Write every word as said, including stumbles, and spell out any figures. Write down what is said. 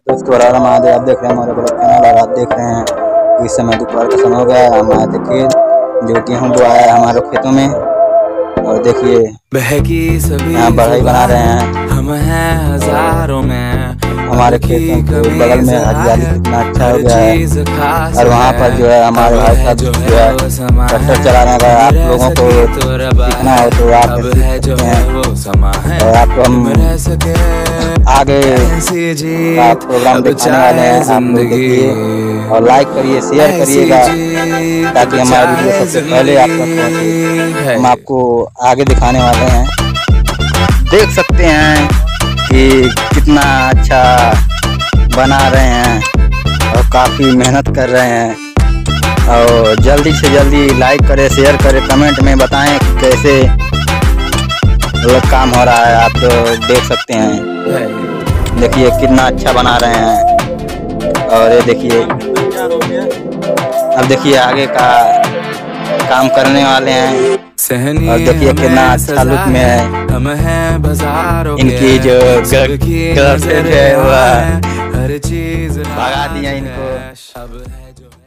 दोस्तों हर हर महादेव। आप देख रहे हैं हमारे ब्लॉग चैनल और आप देख रहे हैं कि इस समय दोपहर का समय हो गया है। हम आए थे खेत, जो गेहूँ बोया है हमारे खेतों में। और देखिए यहाँ बढ़ई बना रहे हैं। हम हैं हजारों में, हमारे खेतों के बगल में हरियाली कितना अच्छा हो गया है। और वहाँ पर जो है हमारे भाई साहब जो है ट्रैक्टर चलाने का आप लोगों को सीखना हो तो आप सीख सकते हैं। और आपको हम आगे का प्रोग्राम दिखाने वाले हैं, आप लोग देखिए और लाइक करिए, शेयर करिएगा ताकि हमारी वीडियो सबसे पहले आप तक पहुँचे। हम आपको आगे दिखाने वाले हैं। देख सकते हैं कि कितना अच्छा बना रहे हैं और काफ़ी मेहनत कर रहे हैं। और जल्दी से जल्दी लाइक करें, शेयर करें, कमेंट में बताएं कि कैसे मतलब काम हो रहा है। आप तो देख सकते हैं, देखिए कितना अच्छा बना रहे हैं। और ये देखिए अब देखिए आगे का काम करने वाले हैं। और देखिए कितना अच्छा लुक में है। इनकी जो गर्लफ्रेंड है वह भगा दिया इनको।